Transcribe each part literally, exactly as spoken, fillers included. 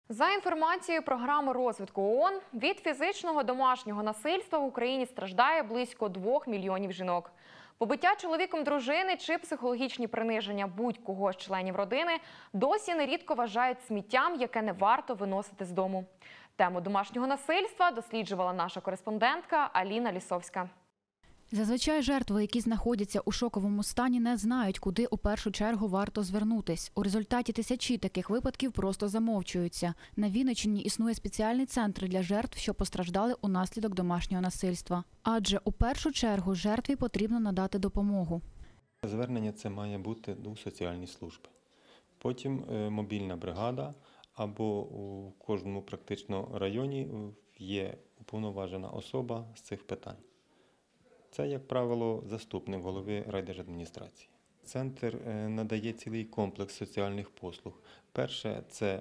За інформацією програми розвитку ООН, від фізичного домашнього насильства в Україні страждає близько двох мільйонів жінок. Побиття чоловіком дружини чи психологічні приниження будь-кого з членів родини досі нерідко вважають сміттям, яке не варто виносити з дому. Тему домашнього насильства досліджувала наша кореспондентка Аліна Лісовська. Зазвичай жертви, які знаходяться у шоковому стані, не знають, куди у першу чергу варто звернутись. У результаті тисячі таких випадків просто замовчуються. На Вінниччині існує спеціальний центр для жертв, що постраждали унаслідок домашнього насильства. Адже у першу чергу жертві потрібно надати допомогу. Звернення це має бути до соціальної служби. Потім мобільна бригада або у кожному практично районі є уповноважена особа з цих питань. Це, як правило, заступник голови райдержадміністрації. Центр надає цілий комплекс соціальних послуг. Перше – це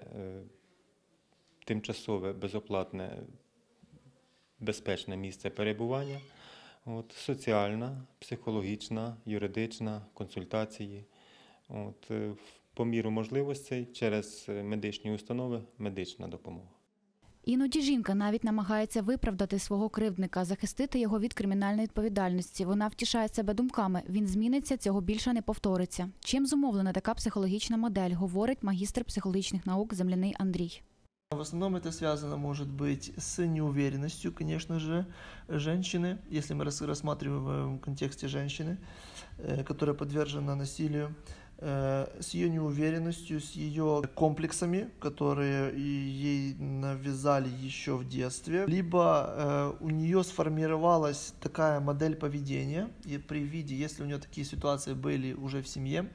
тимчасове, безоплатне, безпечне місце перебування, От, соціальна, психологічна, юридична, консультації. От, по міру можливостей через медичні установи медична допомога. Іноді жінка навіть намагається виправдати свого кривдника, захистити його від кримінальної відповідальності. Вона втішає себе думками – він зміниться, цього більше не повториться. Чим зумовлена така психологічна модель, говорить магістр психологічних наук Земляний Андрій. В основном это связано, может быть, с неуверенностью, конечно же, женщины, если мы рассматриваем в контексте женщины, которая подвержена насилию, с ее неуверенностью, с ее комплексами, которые ей навязали еще в детстве, либо у нее сформировалась такая модель поведения, и при виде, если у нее такие ситуации были уже в семье,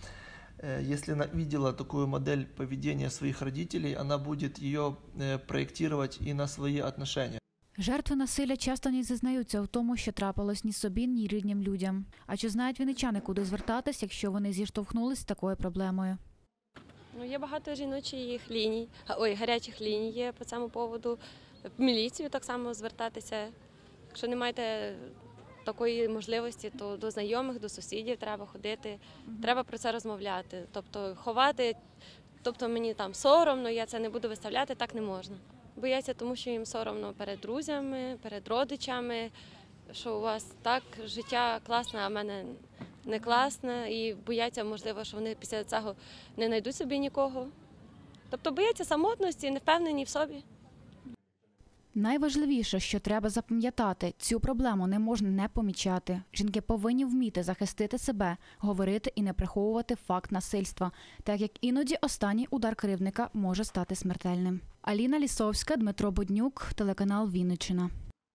если она видела такую модель поведения своих родителей, она будет ее проектировать и на свои отношения. Жертви насилля часто не зізнаються в тому, що трапилось ні собі, ні рідним людям. А чи знають вінничани, куди звертатись, якщо вони зіштовхнулись з такою проблемою? Ну, є багато жіночих ліній, ой, гарячих ліній є по цьому поводу. В міліцію так само звертатися. Якщо не маєте такої можливості, то до знайомих, до сусідів треба ходити, mm-hmm. треба про це розмовляти. Тобто ховати, тобто мені там соромно, я це не буду виставляти, так не можна. Бояться, тому що їм соромно перед друзями, перед родичами, що у вас так життя класне, а в мене не класне. І бояться, можливо, що вони після цього не знайдуть собі нікого. Тобто бояться самотності, не впевнені в собі. Найважливіше, що треба запам'ятати, цю проблему не можна не помічати. Жінки повинні вміти захистити себе, говорити і не приховувати факт насильства, так як іноді останній удар кривдника може стати смертельним. Аліна Лісовська, Дмитро Буднюк, телеканал Вінниччина.